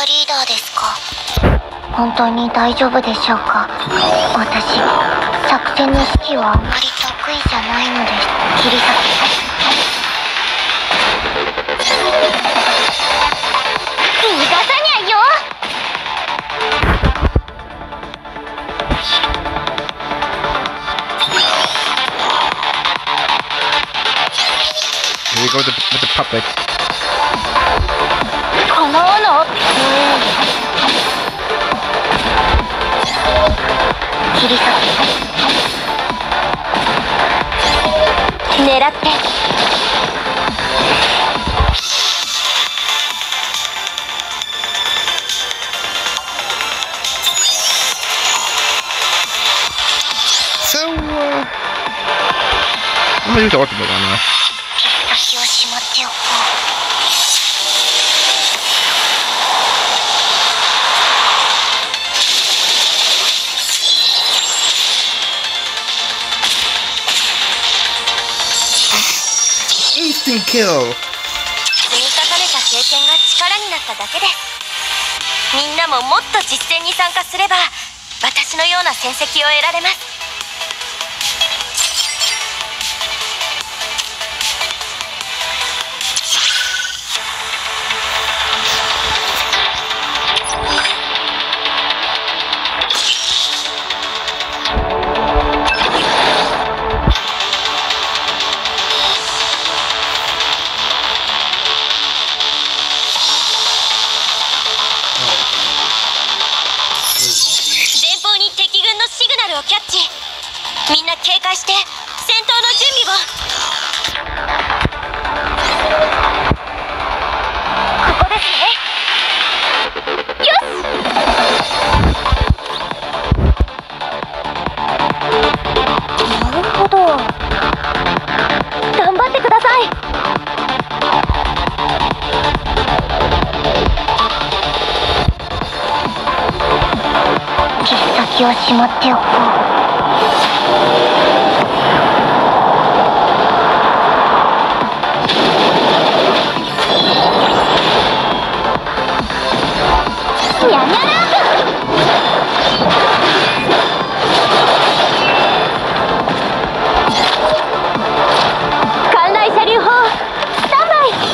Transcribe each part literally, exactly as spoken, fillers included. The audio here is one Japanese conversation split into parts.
リーダーですか？本当に大丈夫でしょうか？私、作戦の指揮はあんまり得意じゃないのです。切り裂き逃がさにゃよ。 Here we go with the, with the puppet. この斧切り裂き狙って。 So, uh... I'm gonna use the ultimate on now. 先をしまっておこう。Instant kill! 積み重ねた経験が力になっただけです。みんなももっと実戦に参加すれば私のような戦績を得られます。をキャッチ。みんな警戒して戦闘の準備を。ここですね。よし。なるほど。頑張ってください。切り先をしまっておこう。にゃにゃら艦内車流砲スタンバイ。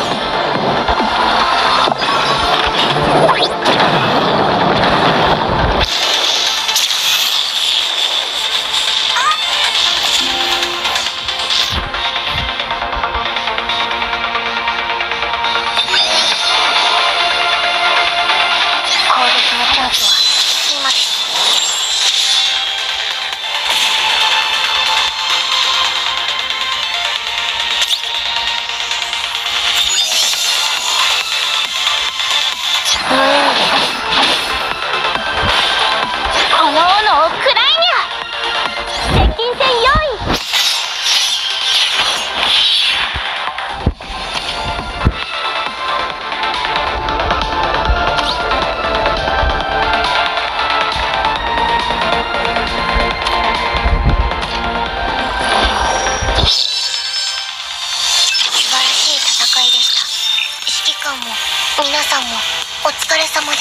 皆さんもお疲れ様です。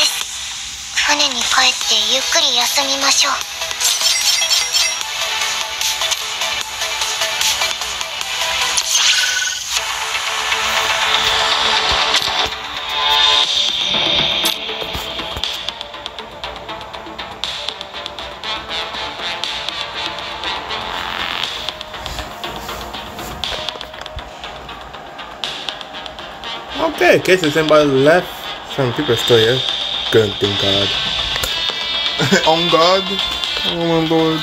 船に帰ってゆっくり休みましょう。 Okay, in case anybody left, some people are still here. Good, thank God. On God, oh my Lord.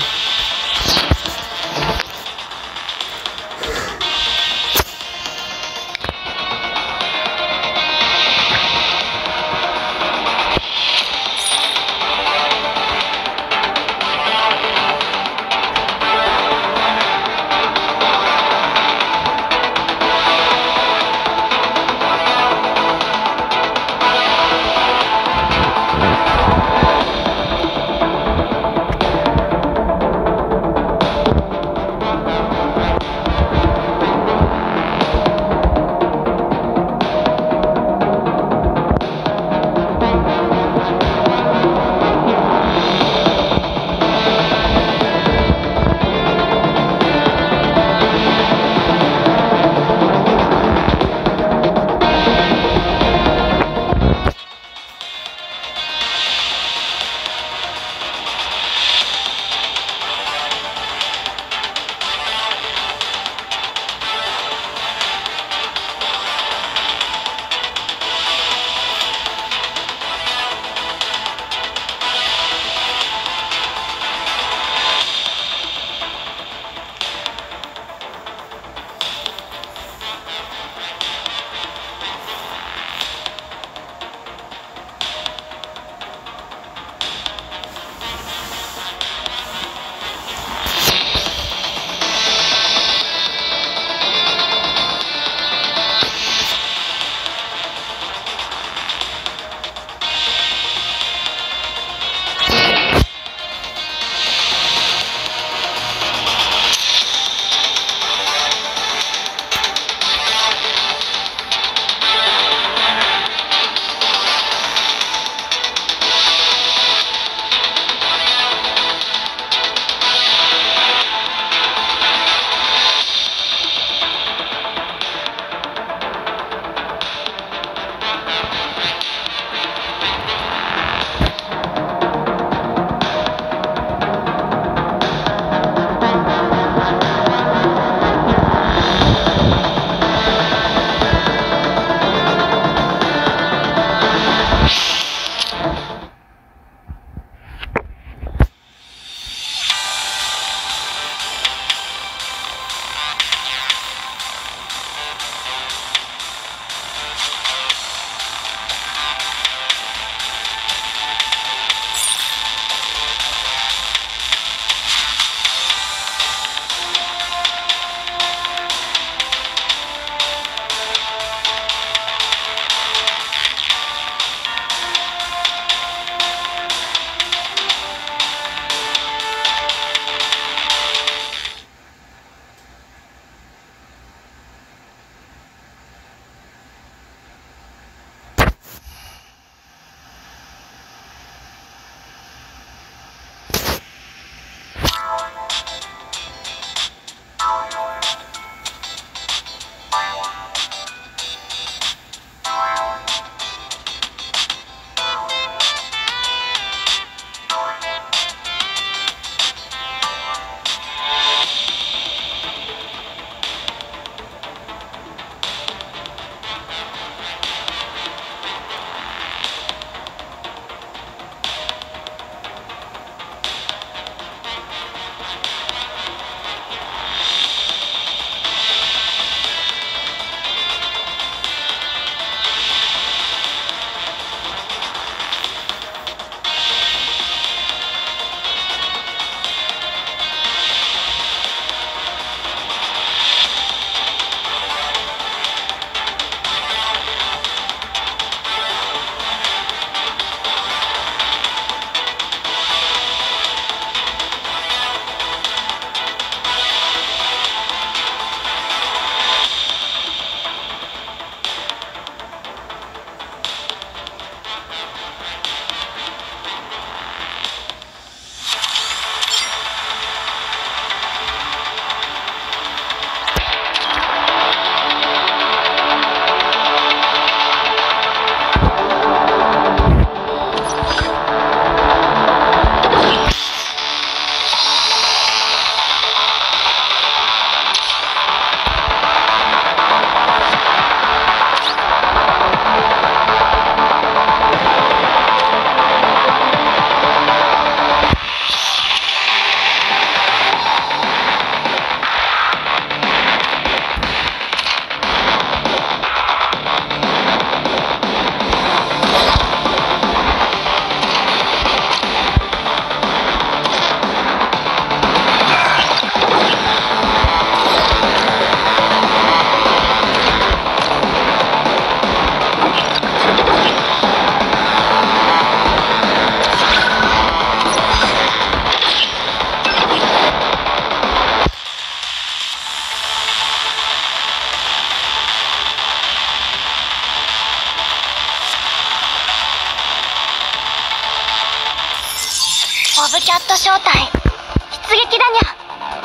モブキャット正体出撃だにゃ。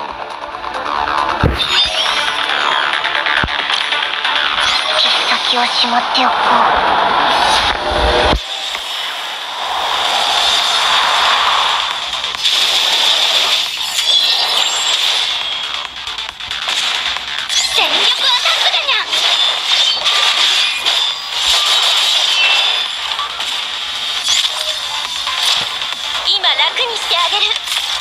切っ先をしまっておこう。全力アタックだにゃ。今楽にしてあげる。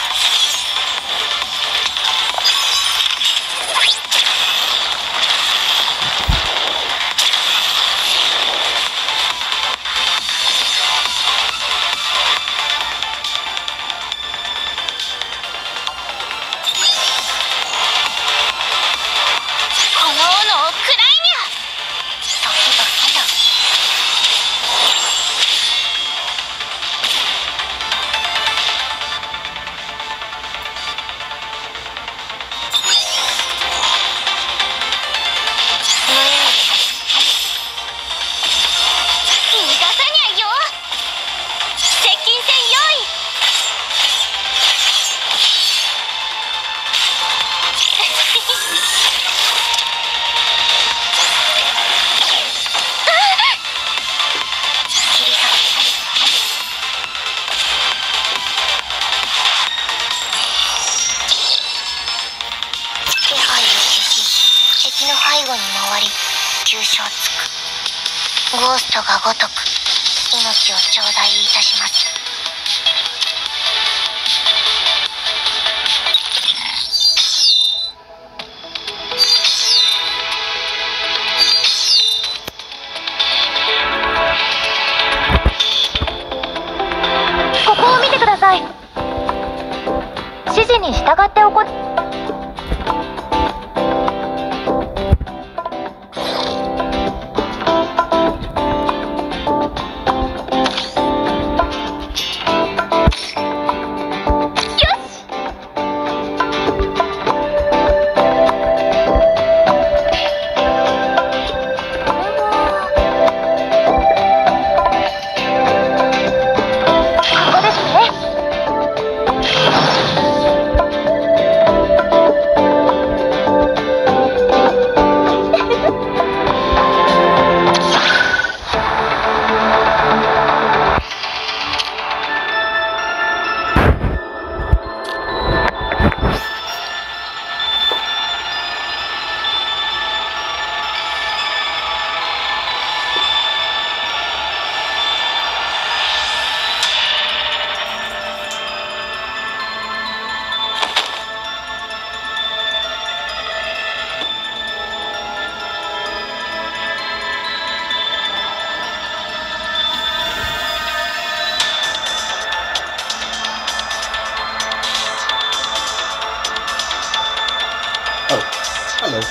敵の背後に回り急所をつく。ゴーストがごとく命を頂戴いたします。ここを見てください。指示に従っておこ Hello.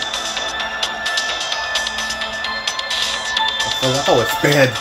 Oh, it's bad.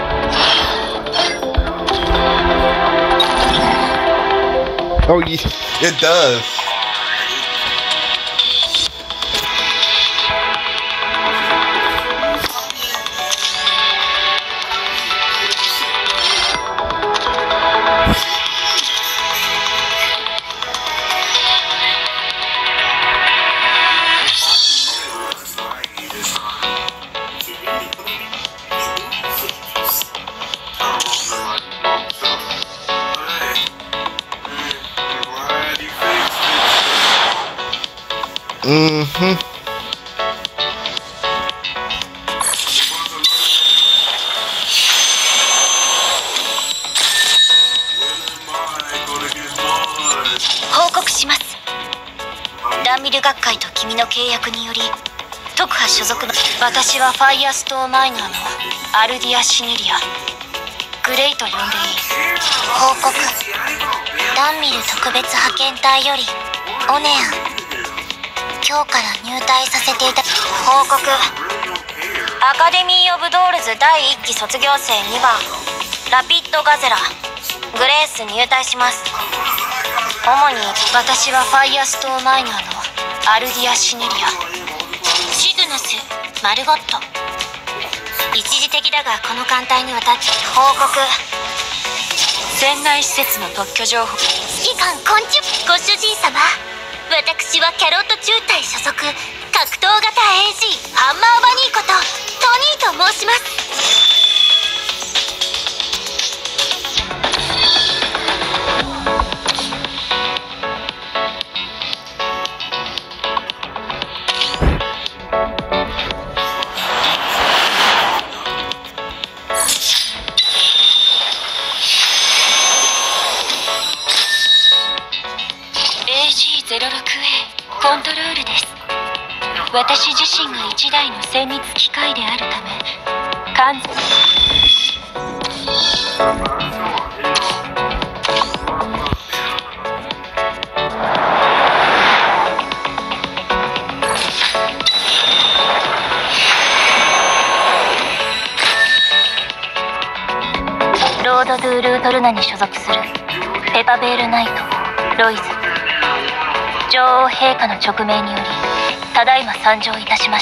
Oh, yeah. It does. Mm-hmm. ダンミル学会と君の契約により特派所属の私はファイアストーンマイナーのアルディア・シニリア。グレイと呼んでいい。報告。ダンミル特別派遣隊よりオネアン。今日から入隊させていた。報告。アカデミー・オブ・ドールズだいいっき卒業生にばんラピッド・ガゼラグレース入隊します。主に私はファイアストーンマイナーのアルディア・シニリア。シグヌス・マルゴット。一時的だがこの艦隊に渡って報告。船内施設の特許情報。指揮官昆虫。ご主人様、私はキャロット中隊所属格闘型 エージー ハンマーバニーことトニーと申します。ゼロろくエー コントロールです。私自身が一台の精密機械であるため完全ロード・ドゥ・ルートルナに所属するペパベール・ナイトロイズ。女王陛下の勅命によりただいま参上いたしました。